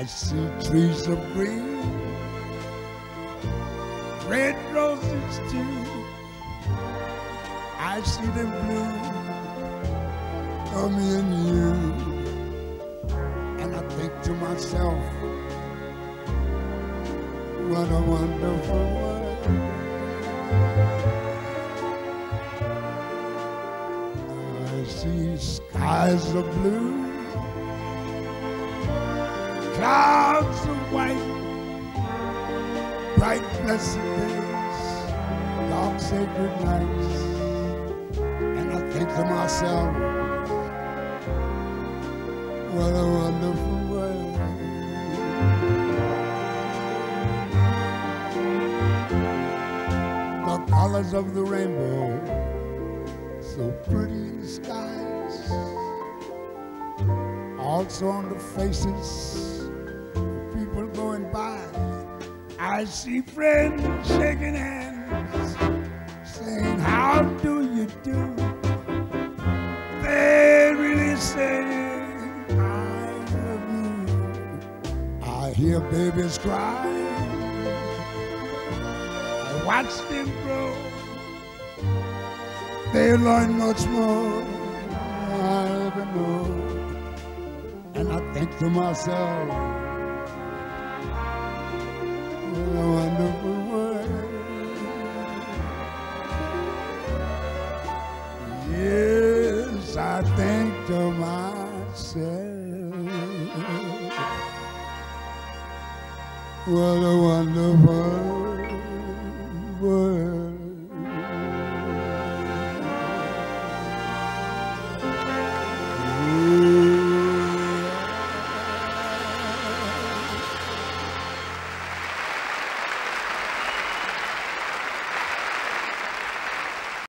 I see trees of green, red roses too. I see them blue for me and you. And I think to myself, what a wonderful world. I see skies of blue, clouds of white, bright blessed days, dark sacred nights. And I think to myself, what a wonderful world. The colors of the rainbow, so pretty in the skies, also on the faces of people going by. I see friends shaking hands, saying, how do you do? They really saying, I love you. I hear babies cry, I watch them grow. They learn much more than I ever know. And I think to myself, what a wonderful world. Yes, I think to myself, what a